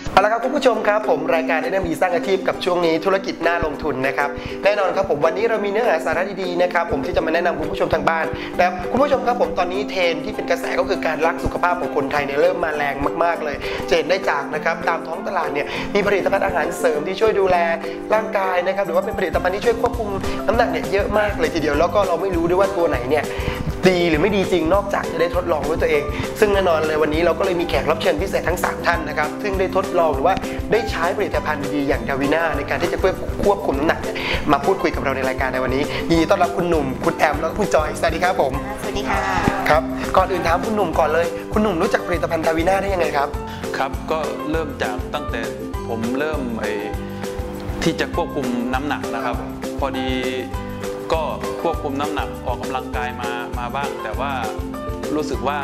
เอาละครับคุณผู้ชมครับผมรายการแนะนำดีสร้างอาชีพกับช่วงนี้ธุรกิจน่าลงทุนนะครับแน่นอนครับผมวันนี้เรามีเนื้อหาสาระดีๆนะครับผมที่จะมาแนะนำคุณผู้ชมทางบ้านนะครับคุณผู้ชมครับผมตอนนี้เทรนด์ที่เป็นกระแสก็คือการรักสุขภาพของคนไทยเนี่ยเริ่มมาแรงมากๆเลยเห็นได้จากนะครับตามท้องตลาดเนี่ยมีผลิตภัณฑ์อาหารเสริมที่ช่วยดูแลร่างกายนะครับหรือว่าเป็นผลิตภัณฑ์ที่ช่วยควบคุมน้ำหนักเนี่ยเยอะมากเลยทีเดียวแล้วก็เราไม่รู้ด้วยว่าตัวไหนเนี่ยดีหรือไม่ดีจริงนอกจากจะได้ทดลองด้วยตัวเองซึ่งแน่นอนเลยวันนี้เราก็เลยมีแขกรับเชิญพิเศษทั้ง3ท่านนะครับซึ่งได้ทดลองหรือว่าได้ใช้ผลิตภัณฑ์ดีๆอย่างดาวิน่าในการที่จะควบคุมน้ำหนักมาพูดคุยกับเราในรายการในวันนี้ยินดีต้อนรับคุณหนุ่มคุณแอมและคุณจอยสวัสดีครับผมสวัสดีค่ะครับก่อนอื่นถามคุณหนุ่มก่อนเลยคุณหนุ่มรู้จักผลิตภัณฑ์ดาวิน่าได้ยังไงครับครับก็เริ่มจากตั้งแต่ผมเริ่มที่จะควบคุมน้ำหนักนะครับพอดีก็ควบคุมน้ำหนักออกกำลังกายมาบ้างแต่ว่ารู้สึกว่า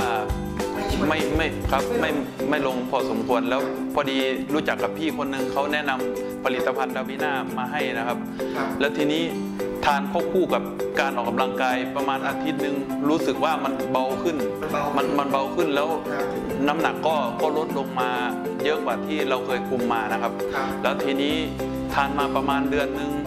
ไม่ลงพอสมควรแล้วพอดีรู้จักกับพี่คนหนึ่งเขาแนะนำผลิตภัณฑ์ดาวิน่ามาให้นะครับแล้วทีนี้ทานควบคู่กับการออกกำลังกายประมาณอาทิตย์หนึ่งรู้สึกว่ามันเบาขึ้นมันเบาขึ้นแล้วน้ำหนักก็ลดลงมาเยอะกว่าที่เราเคยคุมมานะครับแล้วทีนี้ทานมาประมาณเดือนหนึ่ง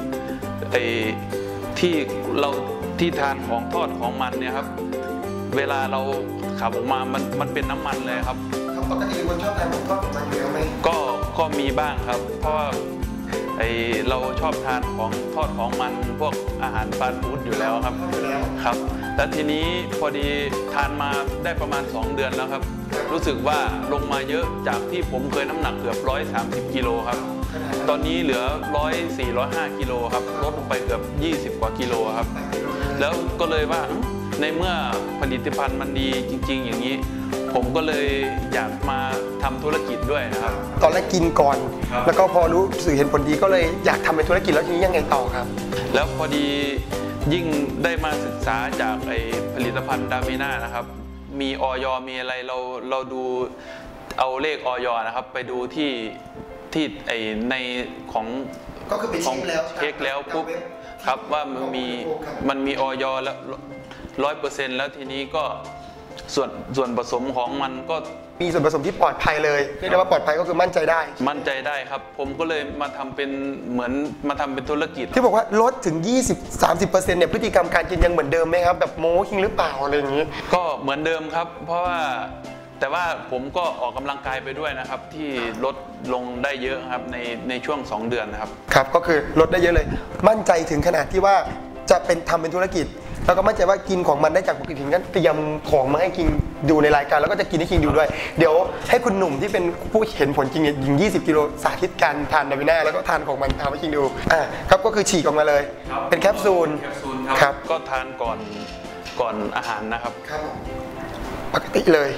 ที่ทานของทอดของมันเนี่ยครับเวลาเราขับออกมามันเป็นน้ำมันเลยครับปกติคนชอบทานของทอดของมันอยู่แล้วไหมก็มีบ้างครับเพราะว่าเราชอบทานของทอดของมันพวกอาหารฟาสต์ฟู้ดอยู่แล้วครับแล้วทีนี้พอดีทานมาได้ประมาณ2เดือนแล้วครับรู้สึกว่าลงมาเยอะจากที่ผมเคยน้ำหนักเกือบ130กิโลครับตอนนี้เหลือ104-105กิโลครับลดลงไปเกือบ20กว่ากิโลครับแล้วก็เลยว่าในเมื่อผลิตภัณฑ์มันดีจริงๆอย่างนี้ผมก็เลยอยากมาทำธุรกิจด้วยนะครับตอนแรกกินก่อนแล้วก็พอรู้สึกเห็นผลดีก็เลยอยากทำเป็นธุรกิจแล้วทีนี้ยังไงต่อครับแล้วพอดียิ่งได้มาศึกษาจากผลิตภัณฑ์ดาวิน่านะครับมีอย.มีอะไรเราดูเอาเลขอย.นะครับไปดูที่ในของก็คือไปเช็คแล้วปุ๊บครับว่ามันมีอย.แล้ว100%แล้วทีนี้ก็ส่วนผสมของมันก็มีส่วนผสมที่ปลอดภัยเลยเรียกได้ว่าปลอดภัยก็คือมั่นใจได้ครับผมก็เลยมาทำเป็นเหมือนมาทำเป็นธุรกิจที่บอกว่าลดถึง 20-30% เนี่ยพฤติกรรมการกินยังเหมือนเดิมไหมครับแบบโม้จริงหรือเปล่าอะไรอย่างนี้ก็เหมือนเดิมครับเพราะว่าแต่ว่าผมก็ออกกำลังกายไปด้วยนะครับที่ลดลงได้เยอะครับในช่วง2เดือนนะครับครับก็คือลดได้เยอะเลยมั่นใจถึงขนาดที่ว่าจะทำเป็นธุรกิจแล้วก็มั่นใจว่ากินของมันได้จากปกติถึงกันเตรียมของมาให้กินดูในรายการแล้วก็จะกินให้กินดูด้วยเดี๋ยวให้คุณหนุ่มที่เป็นผู้เห็นผลจริงยิง20กิโลสาธิตการทานดาวิน่าแล้วก็ทานของมันทำให้กินดูครับก็คือฉีกออกมาเลยเป็นแคปซูลครับก็ทานก่อนอาหารนะครับครับปกติเลย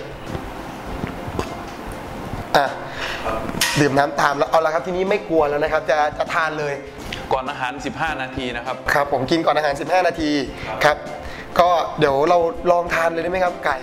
ดื่มน้ำตามแล้วเอาละครับทีนี้ไม่กลัวแล้วนะครับจะทานเลยก่อนอาหาร15นาทีนะครับครับผมกินก่อนอาหาร15นาทีครับก็เดี๋ยวเราลองทานเลยได้ไหมครับไก่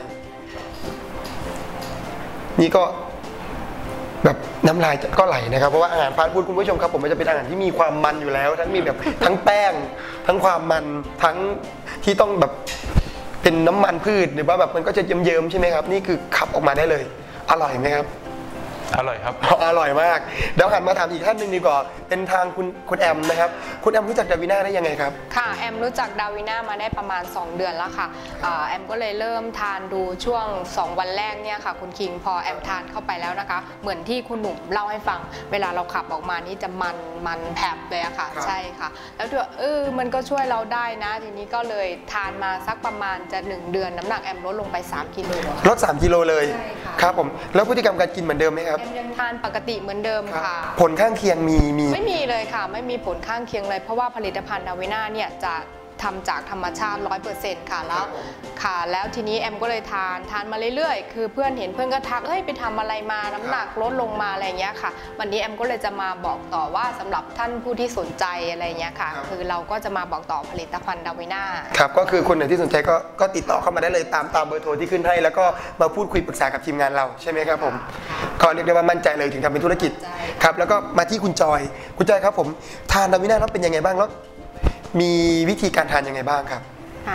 นี่ก็แบบน้ำลายก็ไหลนะครับเพราะว่าอาหารฟาสต์ฟู้ดคุณผู้ชมครับผมมันจะเป็นอาหารที่มีความมันอยู่แล้วทั้งมีแบบทั้งแป้งทั้งความมันทั้งที่ต้องแบบเป็นน้ำมันพืชหรือว่าแบบมันก็จะเยิ้มๆใช่ไหมครับนี่คือขับออกมาได้เลยอร่อยไหมครับอร่อยครับอร่อยมากเดี๋ยวหันมาถามอีกท่านหนึ่งดีกว่าเป็นทางคุณแอมนะครับคุณแอมรู้จักดาวิน่าได้ยังไงครับค่ะแอมรู้จักดาวิน่ามาได้ประมาณ2เดือนแล้วค่ะแอมก็เลยเริ่มทานดูช่วง2วันแรกเนี่ยค่ะคุณคิงพอแอมทานเข้าไปแล้วนะคะเหมือนที่คุณหนุ่มเล่าให้ฟังเวลาเราขับออกมานี่จะมันแผบเลยอะค่ะใช่ค่ะแล้วมันก็ช่วยเราได้นะทีนี้ก็เลยทานมาสักประมาณจะ1เดือนน้ำหนักแอมลดลงไป3กิโลลด3กิโลเลยครับผมแล้วพฤติกรรมการกินเหมือนเดิมไหมครับยังทานปกติเหมือนเดิมค่ะผลข้างเคียงมีไม่มีเลยค่ะไม่มีผลข้างเคียงเลยเพราะว่าผลิตภัณฑ์ดาวิน่าเนี่ยจะทำจากธรรมชาติ 100% ค่ะแล้วทีนี้แอมก็เลยทานมาเรื่อยๆคือเพื่อนเห็นเพื่อนก็ทักไปทำอะไรมาน้ำหนักลดลงมาอะไรเงี้ยค่ะวันนี้แอมก็เลยจะมาบอกต่อว่าสำหรับท่านผู้ที่สนใจอะไรเงี้ยค่ะคือเราก็จะมาบอกต่อผลิตภัณฑ์ดาวิน่าครับก็คือคนไหนที่สนใจก็ติดต่อเข้ามาได้เลยตามเบอร์โทรที่ขึ้นให้แล้วก็มาพูดคุยปรึกษากับทีมงานเราใช่ไหมครับผมก็เรียกได้ว่ามั่นใจเลยถึงทำเป็นธุรกิจครับแล้วก็มาที่คุณจอยครับผมทานดาวิน่าแล้วเป็นยังไงบ้างแล้วมีวิธีการทานยังไงบ้างครับ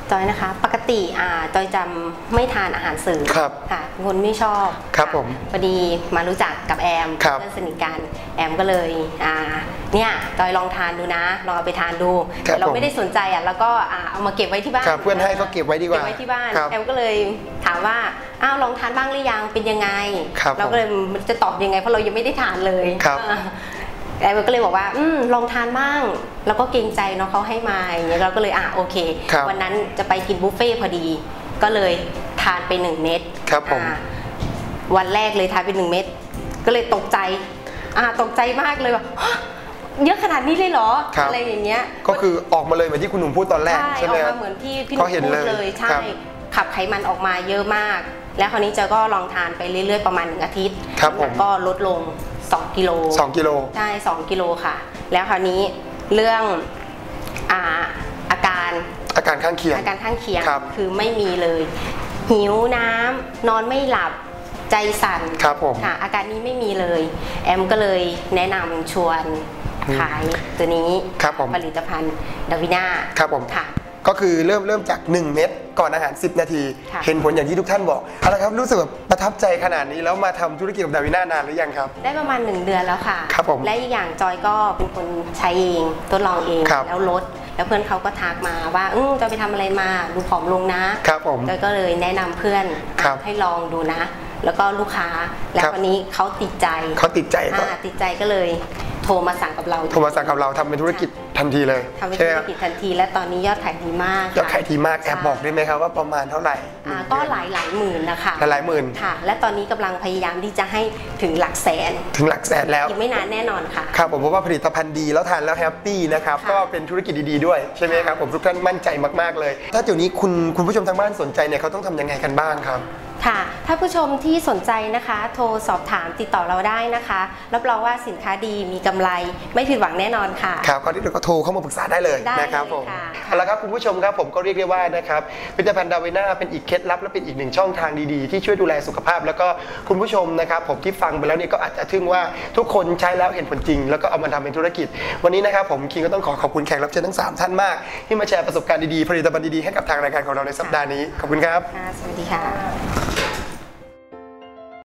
จอยนะคะปกติจอยจะไม่ทานอาหารเสริมครับค่ะเป็นคนไม่ชอบครับะผมพอดีมารู้จักกับแอมครับเพื่อนสนิทกันแอมก็เลยเนี่ยจอยลองทานดูนะลองเอาไปทานดูครับแต่เราไม่ได้สนใจแล้วก็เอามาเก็บไว้ที่บ้านครับเพื่อนให้ก็เก็บไว้ดีกว่าเก็บไว้ที่บ้านครับแอมก็เลยถามว่าอ้าวลองทานบ้างหรือยังเป็นยังไงครับเราก็เลยมันจะตอบยังไงเพราะเรายังไม่ได้ทานเลยครับแอมก็เลยบอกว่าลองทานบ้างแล้วก็เกรงใจเนาะเขาให้มาอย่างเงี้ยเราก็เลยโอเคครับวันนั้นจะไปกินบุฟเฟ่ต์พอดี ก็เลยทานไป1 เม็ดครับผมวันแรกเลยทานไป1 เม็ดก็เลยตกใจตกใจมากเลยว่าฮะเยอะขนาดนี้เลยเหรอครับอะไรอย่างเงี้ยก็คือออกมาเลยเหมือนที่คุณหนุ่มพูดตอนแรกใช่ใช่ไหอมอกครัมาบเหมือนที่พี่หก็นุ่มเห็นพูดเลยเลยใช่ครับขับไขมันออกมาเยอะมาก แล้วคราวนี้จะก็ลองทานไปเรื่อยๆประมาณ1 อาทิตย์ครับผมแล้วก็ลดลง2 กิโล 2 กิโลใช่2 กิโลค่ะ แล้วคราวนี้เรื่องอาการอาการข้างเคียงอาการข้างเคียงครับคือไม่มีเลย หิวน้ำนอนไม่หลับใจสั่นครับผมค่ะอาการนี้ไม่มีเลย แอมก็เลยแนะนำชวนขายตัวนี้ครับผมผลิตภัณฑ์ดาวิน่าครับผมค่ะก็คือเริ่มจาก 1 เม็ดก่อนอาหาร 10 นาทีค่ะเห็นผลอย่างที่ทุกท่านบอกเอาละครับรู้สึกแบบประทับใจขนาดนี้แล้วมาทำธุรกิจกับดาวิน่านานหรือยังครับได้ประมาณ1 เดือนแล้วค่ะครับผมและอีกอย่างจอยก็เป็นคนใช้เองทดลองเองครับแล้วลดแล้วเพื่อนเขาก็ทักมาว่าจอยไปทำอะไรมาดูผอมลงนะครับผมจอยก็เลยแนะนำเพื่อนครับให้ลองดูนะ แล้วก็ลูกค้าแล้วครับวันนี้เขาติดใจเขาติดใจก็ติดใจก็เลยโทรมาสั่งกับเราโทรมาสั่งกับเราทำเป็นธุรกิจทันทีเลยทำเป็นใช่ธุไหมรครับกิจทันที และตอนนี้ยอดขายดีมากยอดขายดีมากแอบบอกใช่ได้ไหมครับว่าประมาณเท่าไหร่ก็หลายหมื่นนะคะหลายหมื่นค่ะ และตอนนี้กำลังพยายามที่จะให้ถึงหลักแสนถึงหลักแสนแล้วอีกไม่นานแน่นอนค่ะครับผมเพราะว่าผลิตภัณฑ์ดีแล้วทานแล้วแฮปปี้นะครับค่ะก็เป็นธุรกิจดีๆด้วยใช่ไหมครับผมทุกท่านมั่นใจมากๆเลย ถ้าเดี๋ยวนี้คุณผู้ชมทางบ้านสนใจเนี่ยเขาต้องทำยังไงกันบ้างครับค่ะ ถ้าผู้ชมที่สนใจนะคะ โทรสอบถามติดต่อเราได้นะคะรับรองว่าสินค้าดีมีกำไรไม่ผิดหวังแน่นอนค่ะครับก็ที่เราก็โทรเข้ามาปรึกษาได้เลยได้นะครับเลยผมค่ะเอาละครับคุณผู้ชมครับผมก็เรียกได้ว่านะครับผลิตภัณฑ์ดาวิน่าเป็นอีกเคล็ดลับและเป็นอีกหนึ่งช่องทางดีๆที่ช่วยดูแลสุขภาพ แล้วก็คุณผู้ชมนะครับผมที่ฟังไปแล้วเนี่ยก็อาจจะทึ่งว่าทุกคนใช้แล้วเห็นผลจริง แล้วก็เอามาทำเป็นธุรกิจ วันนี้นะครับผมคิงก็ต้องขอบคุณแขกรับเชิญทั้ง3ท่านมากที่มาแชร์ประสบการณ์ดีๆผลิตภัณฑ์ดีๆให้กับทางรายการของเราในสัปดาห์นี้ขอบคุณครับสวัสดีค่ะ